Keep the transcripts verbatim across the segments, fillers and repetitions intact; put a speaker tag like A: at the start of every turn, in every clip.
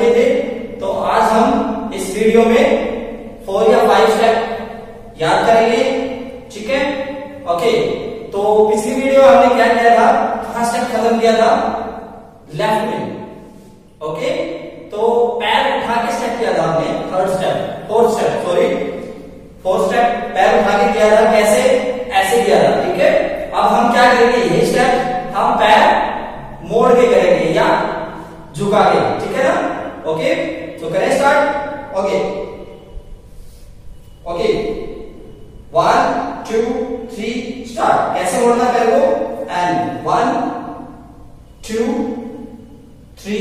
A: लिए थे। तो आज हम इस वीडियो में फोर या फाइव स्टेप याद करेंगे, ठीक है। ओके, तो पिछली वीडियो में हमने क्या किया था, कहां स्टेप खत्म किया था, लेफ्ट में। ओके, तो पैर उठा के स्टेप किया था हमने, third step fourth step sorry fourth step पैर उठा के किया था। कैसे, ऐसे किया था, ठीक है। अब हम क्या करेंगे, ये स्टेप हम पैर मोड़ के करेंगे या झुका के, ठीक है ना। ओके, तो करें start. Okay okay one two three start. कैसे मोड़ना पैर को, and one two three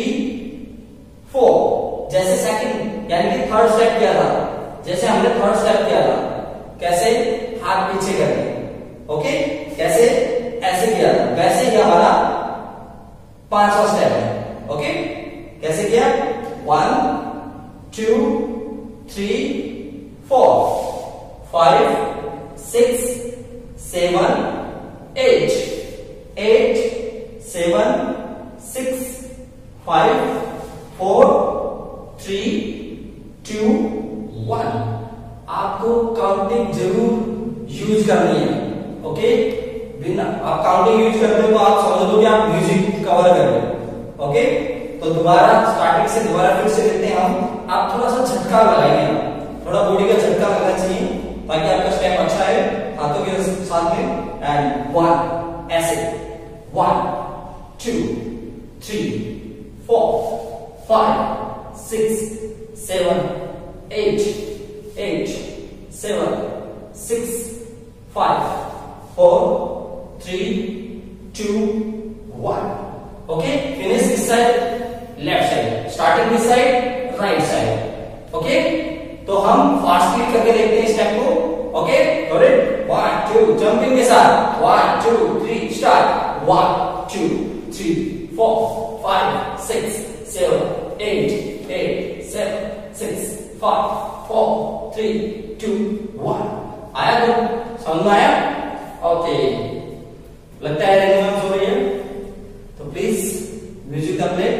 A: four, जैसे सेकंड यानी कि थर्ड स्टेप किया था, जैसे हमने थर्ड स्टेप किया था। कैसे, हाथ पीछे करके, ओके, कैसे, ऐसे किया था, वैसे ही हमारा पांचवा स्टेप है। ओके, कैसे किया, one two three four five six seven eight, eight seven six five four three two one. आपको काउंटिंग जरूर यूज करनी है। ओके, बिना आप काउंटिंग यूज करते हो तो आप समझ लो कि आप म्यूजिक कवर कर रहे हो। ओके, तो दोबारा स्टार्टिंग से दोबारा फिर से लेते हैं हम। आप थोड़ा सा झटका लगाएंगे, थोड़ा बॉडी का झटका लगना चाहिए ताकि आपका स्टेप अच्छा है हाथों के साथ में। एंड वन, ऐसे one two three four five six seven eight, eight seven six five four three two one. Okay, finish this side left side, starting this side right side. Okay, तो हम fastly करके देखते हैं step को। Okay, one to jumping के साथ, one two three start, one two three four five six seven eight, eight seven six five four three two one. आया, तो समझ में आया। ओके, लगता है रेंज हो रही है, तो please music the play.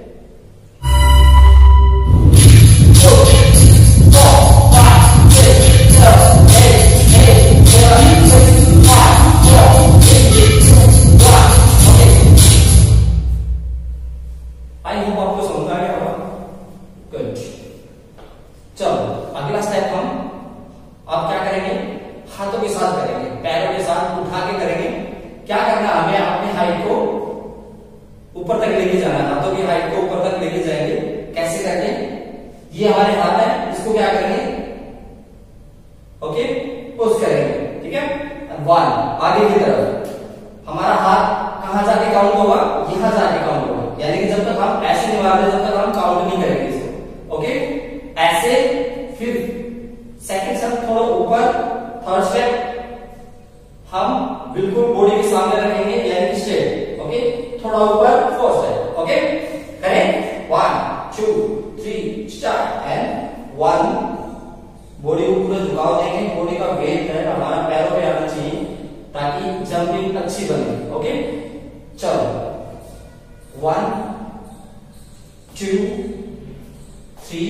A: I hope आपको समझ आ गया होगा। गुड, चलो अगला स्टेप हम आप क्या करेंगे, हाथों के साथ करेंगे, पैरों के साथ उठा के करेंगे। क्या करना, हमें अपने हाइट को ऊपर तक लेके जाना है, हाथों की हाइट को ऊपर तक लेके जाएंगे। कैसे करके, ये हमारे हाथ है, इसको क्या करेंगे, ओके, पुश करेंगे, ठीक है। वन, आगे की तरफ हमारा हाथ कहां जाके काउंट होगा, यहां जाके काउंट होगा। यानी कि जब तक हम ऐसे नहीं मारते जब तक हम काउंट नहीं करेंगे इसको। ओके, ऐसे, फिर सेकंड स्टेप थोड़ा ऊपर, थर्ड स्टेप हम बिल्कुल बॉडी के सामने रखेंगे यानी कि स्ट्रेट। ओके, थोड़ा ऊपर, फोर्थ स्टेप। ओके, करें, one two three start, and one, body को पूरा झुकाव देंगे, बॉडी का वेट है हमारा पैरों पे आना चाहिए ताकि जंपिंग अच्छी बने। ओके, चलो वन टू थ्री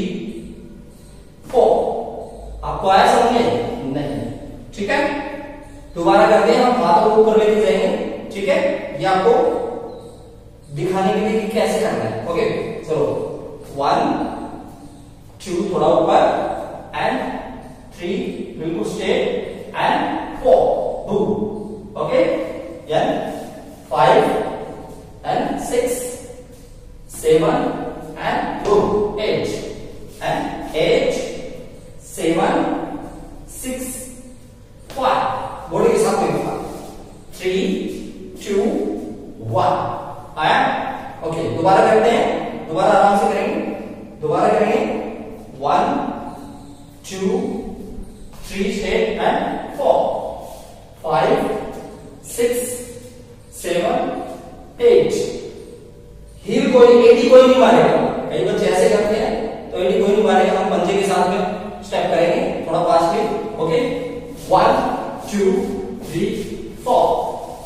A: फोर। आपको आया समझ में, नहीं, ठीक है। दोबारा करते हैं, हम हाथों को ऊपर लेके जाएंगे, ठीक है। ये आपको दिखाने के लिए कि कैसे करना है। ओके, चलो वन टू थोड़ा ऊपर, एंड थ्री बिल्कुल straight, and four two, okay, and five and six seven and two eight, and eight seven six five, body के साथ में थ्री टू वन। आया, ओके, दोबारा करते हैं, दोबारा आराम से करेंगे, दोबारा करेंगे, one two three step and four five six seven eight. Heel कोई, एटी कोई नहीं मारेगा, कई बच्चे ऐसे करते हैं, तो एटी कोई नहीं मारेगा। हम पंजे के साथ में स्टेप करेंगे थोड़ा फास्ट में। Okay, one two three four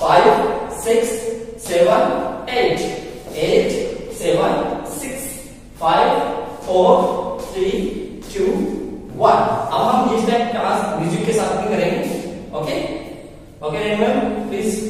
A: five six seven eight, eight seven six five four three two one. अब हम ये स्टेप क्लास म्यूजिक के साथ भी करेंगे। Okay okay ready please.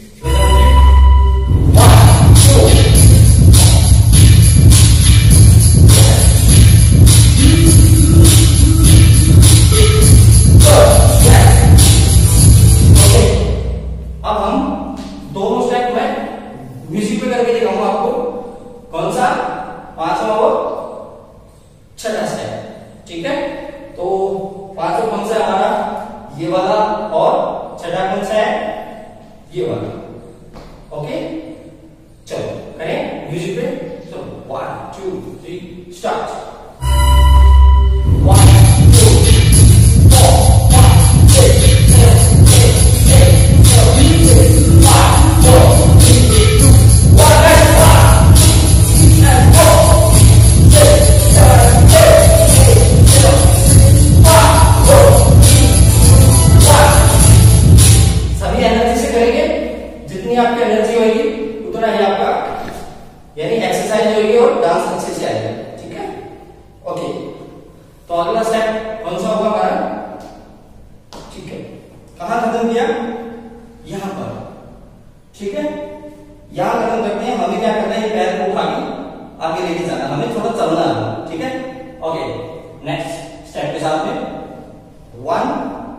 A: अब हम दोनों स्टेप में म्यूजिक पे करके दिखाऊंगा आपको। कौन सा? पांचवा और छठा स्टेप। ठीक है, तो पांचवा कौन सा है हमारा? ये वाला। और छठा कौन सा है? ये वाला। ओके चलो करें म्यूजिक पे। चलो वन टू थ्री स्टार्ट। आपकी एनर्जी होगी उतना ही आपका यानी एक्सरसाइज होगी और डांस अच्छे से आएगा। ठीक है ओके, तो अगला स्टेप कौन सा होगा हमारा? ठीक है, कहां खत्म किया? यहां पर। ठीक है, यहां खत्म करते हैं। हमें क्या करना है? पैर को उठा के आगे लेके जाना, हमें थोड़ा चलना है। ठीक है ओके, नेक्स्ट स्टेप के साथ में वन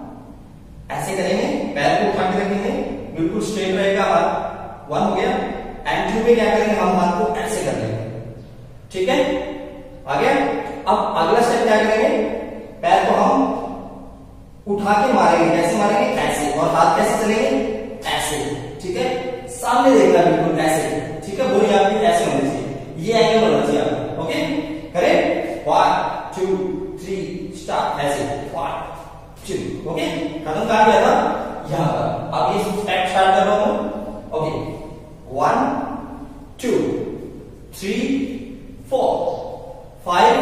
A: ऐसे करेंगे, पैर को उठा के रखेंगे, बिल्कुल स्ट्रेट रहेगा हाथ। वन हो गया। एंड टू पे क्या करेंगे? हम हाथ को ऐसे कर लेंगे। ठीक है आ गया। अब अगला स्टेप क्या करेंगे? पैर को हम उठा के मारेंगे। कैसे मारेंगे? ऐसे। और हाथ कैसे चलेंगे? ऐसे। ठीक है, सामने देखना बिल्कुल ऐसे। ठीक है, बोली आपकी ऐसे होनी चाहिए, ये एंगल होना चाहिए आपका। ओके करें वन टू थ्री स्टार्ट। ऐसे वन टू। ओके, खत्म कहां गया था? यहां पर। अब ये स्टेप स्टार्ट कर रहा हूं। Okay one two three four five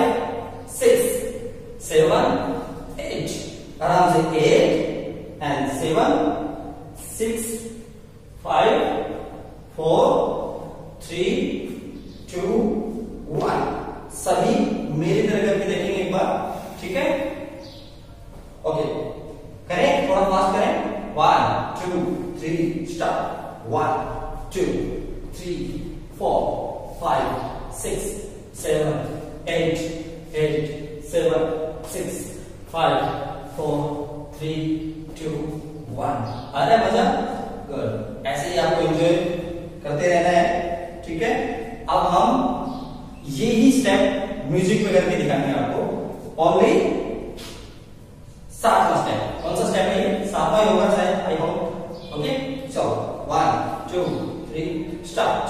A: six seven eight. आराम से eight and seven six five four three two one. सभी मेरी तरह करके देखेंगे एक बार। ठीक है ओके करें, थोड़ा फास्ट करें। One two three start. One two three four five six seven eight eight seven six five four three two one. आ रहा है मजा? गुड। ऐसे ही आपको एंजॉय करते रहना है। ठीक है, अब हम ये ही स्टेप म्यूजिक में करके दिखाएंगे आपको। ओनली सातवां स्टेप। कौन सा स्टेप है ये? सातवां ही होगा शायद, आई होप। ओके चलो one two three start.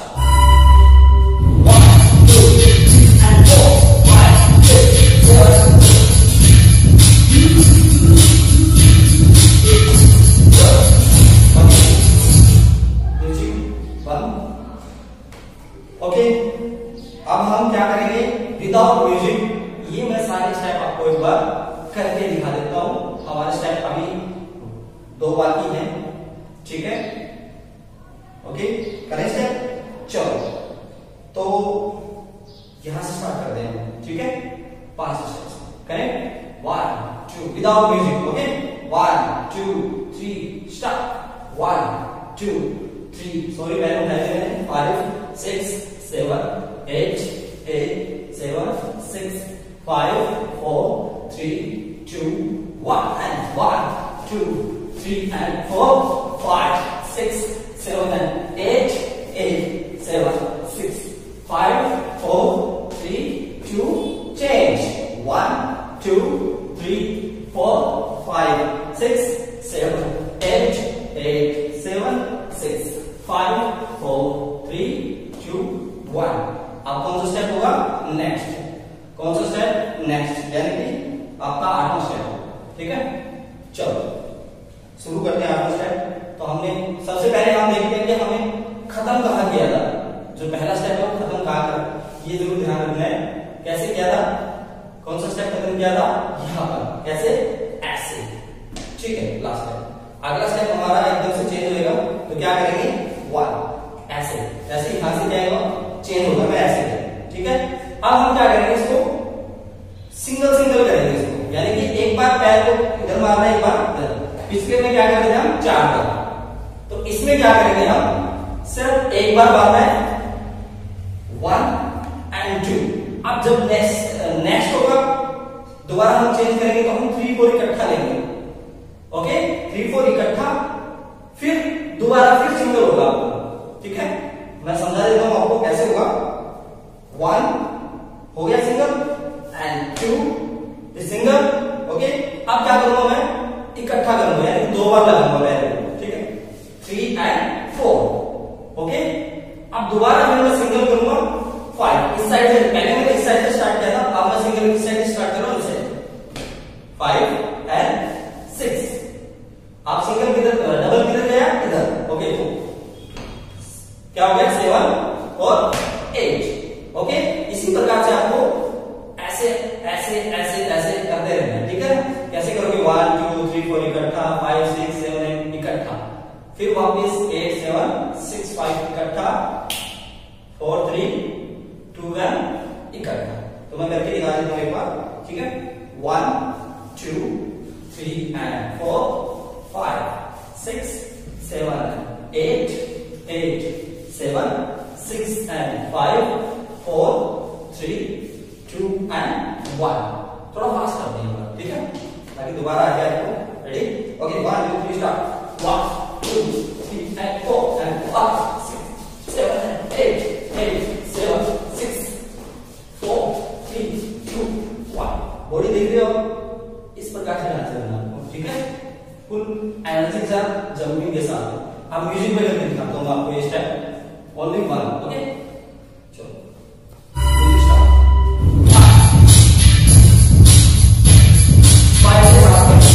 A: Okay अब हम क्या करेंगे? विदाउट म्यूजिक ये मैं सारे स्टेप आपको एक बार करके दिखा देता हूं। हमारे स्टेप अभी दो बाकी हैं। ठीक है ओके करें स्टेप। चलो तो यहां से स्टार्ट करते हैं। ठीक है, पांच स्टेप करें। One two without music. Okay one two three start. One two three sorry पहले उठाए थे। Five six seven eight eight seven six five four three two one and one two three and four five six seven and eight, eight, seven, six, five, four, three, two, change. One, two, three, four, five, six, seven, eight, eight, seven, six, five, four, three, two, one. अब कौन सा step होगा? Next. कौन सा step? Next, यानी कि आपका आठवां स्टेप। ठीक है चलो शुरू करते हैं आठवां स्टेप। तो हमने सबसे पहले हम देखते हैं कि हमें खत्म कहां किया था। जो पहला स्टेप है वो खत्म कहां कर, ये जरूर ध्यान रखना है। कैसे किया था? कौन सा स्टेप खत्म किया था? यहां पर। कैसे? ऐसे। ठीक है लास्ट स्टेप। अगला स्टेप हमारा एकदम से चेंज होगा। तो क्या करेंगे? वन ऐसे। ऐसे यहां से क्या होगा? चेंज होगा, मैं ऐसे करें। ठीक है अब हम क्या करेंगे इसको सिंगल सिंगल करेंगे इसको, यानी कि एक बार पैर को इधर मारना है, एक बार इधर। पिछले में क्या करते थे हम चार बार, तो इसमें क्या करेंगे हम सिर्फ एक बार मारना है, वन एंड टू। अब जब नेक्स्ट नेक्स्ट होगा दोबारा हम चेंज करेंगे तो हम थ्री फोर इकट्ठा लेंगे, ओके, थ्री फोर इकट्ठा, फिर दोबारा फिर सिंगल होगा, ठीक है। मैं समझा देता हूं आपको कैसे होगा। वन हो गया single and two single, okay. अब क्या करूंगा मैं इकट्ठा करूंगा, यानी दो बार लगाऊंगा मैं, ठीक है, थ्री एंड फोर, ओके। अब दोबारा मैं सिंगल करूंगा फाइव, इस साइड से, पहले मैंने इस साइड से स्टार्ट किया था, अब मैं सिंगल इस साइड से स्टार्ट कर रहा हूं, इसे फाइव एंड सिक्स। आप सिंगल किधर, डबल किधर गया इधर, ओके। तो क्या हो गया सेवन और एट, ओके। इसी प्रकार से आपको ऐसे ऐसे ऐसे ऐसे करते रहना, ठीक है। कैसे करोगे, वन टू थ्री फोर इकट्ठा, फाइव सिक्स सेवन एट इकट्ठा, फिर वापस एट सेवन सिक्स फाइव इकट्ठा, फोर थ्री टू वन इकट्ठा। तो मैं करके दिखा देता हूं एक बार, ठीक है। One two three and four five six seven eight eight seven six and five four three two and one. थोड़ा फास्ट कर देंगे, ठीक है, ताकि दोबारा आ जाए आपको। Ready, okay, one two three start, one two three and four and five six seven and eight eight seven six four three two one. Body देख रहे हो, इस प्रकार से डांस करना आपको, ठीक है, फुल एनर्जी के साथ, जंपिंग के साथ। अब म्यूजिक में करके दिखाता हूं आपको ये स्टेप, ओनली वन, ओके। चलो स्टार्ट, फाइव से स्टार्ट करें,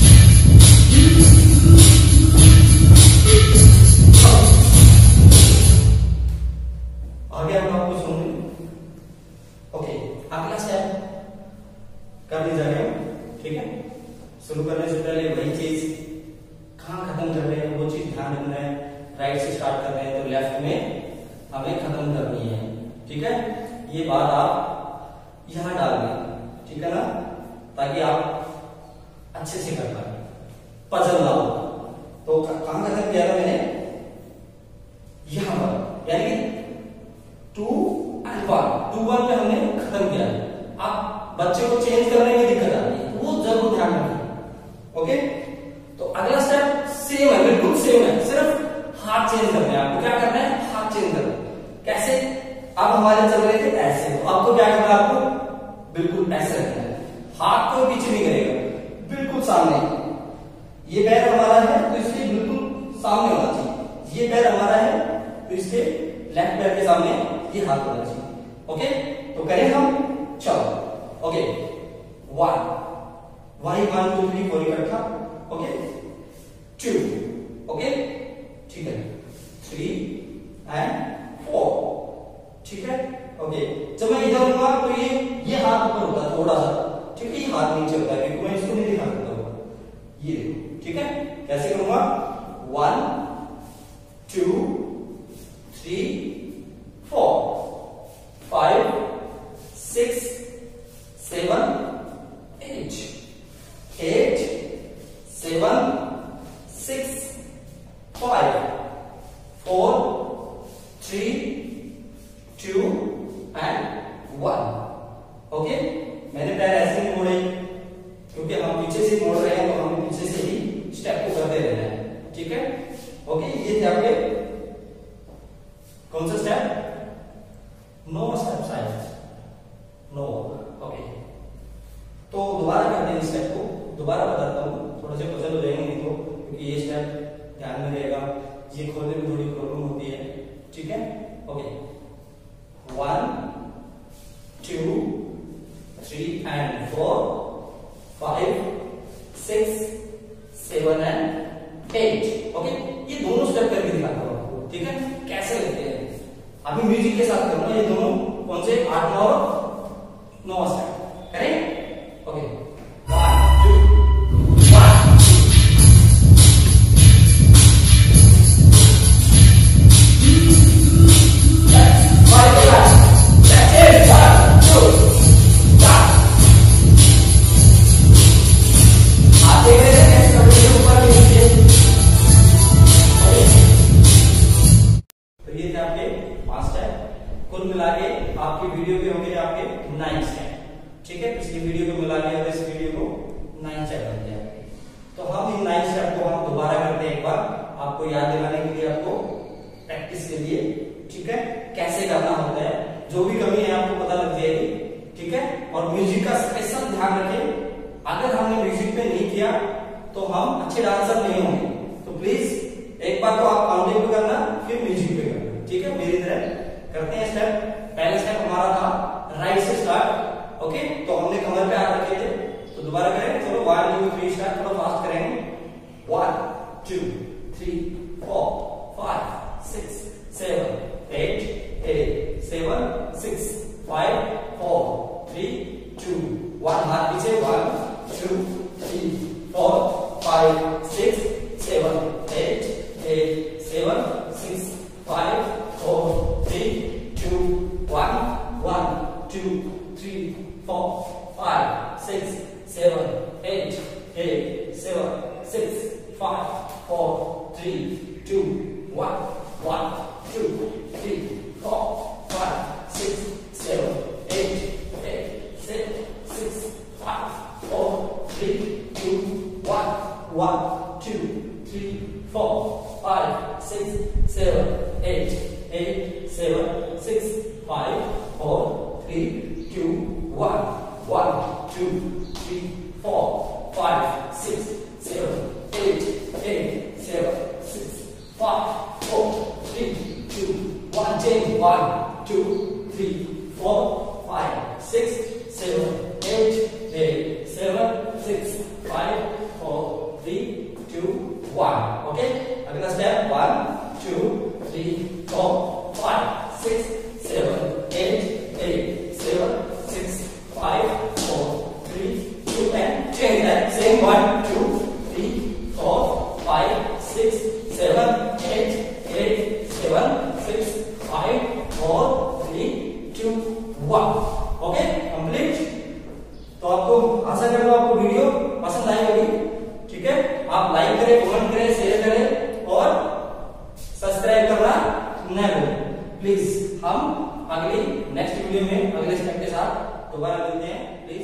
A: आगे हम आपको सुनेंगे, ओके। अगला स्टेप कर दी जाएगा, ठीक है। शुरू करने से पहले वही चीज कहां खत्म कर रहे हैं वो चीज ध्यान रखना है। राइट से स्टार्ट कर रहे हैं तो लेफ्ट में हमें खत्म करनी है, ठीक है। ये बात आप यहां डाल दें, ठीक है ना, ताकि आप अच्छे से कर पाए, पजल ना हो। तो कहां खत्म किया था मैंने, यहां पर, यानी two and one, two one पे हमने खत्म किया। आप बच्चे को चेंज करने में दिक्कत आती है, वो जरूर ध्यान रखें, ओके। तो अगला स्टेप सेम है, बिल्कुल सेम है, सिर्फ हाथ चेंज करना है आपको। क्या करना है, हाथ चेंज करना है। कैसे, अब हमारे चल रहे थे ऐसे, तो आपको क्या करना है, आपको बिल्कुल ऐसे रखना है, हाथ को पीछे नहीं करेगा, बिल्कुल सामने। ये पैर हमारा है तो इसके बिल्कुल सामने होना चाहिए, ये पैर हमारा है तो इसके लेफ्ट पैर के सामने ये हाथ होना चाहिए, ओके। तो करें हम, चलो, ओके। वन, वही वन टू थ्री फोर इकट्ठा, ओके। टू, ओके, ठीक है, थ्री एंड फोर, ठीक है, ओके। जब मैं इधर हूंगा तो ये ये हाथ ऊपर होता है थोड़ा सा, ठीक है, ये हाथ नीचे होता है, क्योंकि मैं इसको नहीं दिखा सकता, ये देखो, ठीक है। कैसे करूंगा, one two three four five six seven eight eight seven six five four three two and one, okay. मैंने पैर ऐसे ही मोड़े क्योंकि हम पीछे से मोड़ रहे हैं, तो हमें पीछे से ही स्टेप को करते रहना है, ठीक है, ओके। ये थे आपके कौन सा step, no step side, no, okay. तो दोबारा करते हैं स्टेप को, दोबारा बताता हूँ, थोड़ा सा पजल हो जाएंगे नहीं तो, क्योंकि ये स्टेप ध्यान में रहेगा, ये खोलने में थोड़ी प्रॉब्लम होती है, ठीक है, okay. One two three and four five six seven and eight, okay. ये दोनों स्टेप करके दिखाता हूँ आपको, ठीक है, कैसे लगते हैं। अभी म्यूजिक के साथ करना, ये दोनों कौन से, आठ नौ नौ स्टेप करें, okay. One two one five, that's it, मेरे आपके नाइन स्टेप, ठीक है। पिछली वीडियो को मिला लिया तो इस वीडियो को नाइन स्टेप बनते हैं आपके। तो हम इन नाइन स्टेप को हम दोबारा करते हैं एक बार, आपको याद दिलाने के लिए, आपको प्रैक्टिस के लिए, ठीक है। कैसे करना होता है, जो भी कमी है आपको पता लग जाएगी, ठीक है। और म्यूजिक का स्पेशल ध्यान रखें, अगर हमने म्यूजिक पे नहीं किया तो हम अच्छे डांसर नहीं होंगे। तो प्लीज एक बार तो आप काउंटिंग पे करना, फिर म्यूजिक पे करना, ठीक है। मेरी तरह करते हैं स्टेप। पहला स्टेप हमारा था राइट से स्टार्ट, ओके। तो हमने कमर पे हाथ रखे थे, तो दोबारा करें। चलो वन टू थ्री स्टार्ट, थोड़ा फास्ट करेंगे। One two three four five six seven eight eight seven six five four three two one. हाथ पीछे। One two three four five six seven eight eight seven six five four three two one. One two three four five six seven eight eight seven six five four three two one. One two three four five six seven eight eight seven six five four three two one. One two three four five six seven eight eight seven six five four three two one. One two three four five six seven eight eight seven six five four three two one. Change. One two three four five six seven eight eight seven six five four three two one. Okay. अगला step one two three four five six seven eight eight seven six five four three two and change that same. One two three four five six seven eight eight seven six five four three two one. Okay, complete. तो आपको आशा करता हूं आपको video पसंद आई होगी, ठीक है। आप लाइक करें, कमेंट करें, शेयर करें और सब्सक्राइब करना न भूलें प्लीज। हम अगली नेक्स्ट वीडियो में अगले स्टेप के साथ दोबारा मिलते हैं। प्लीज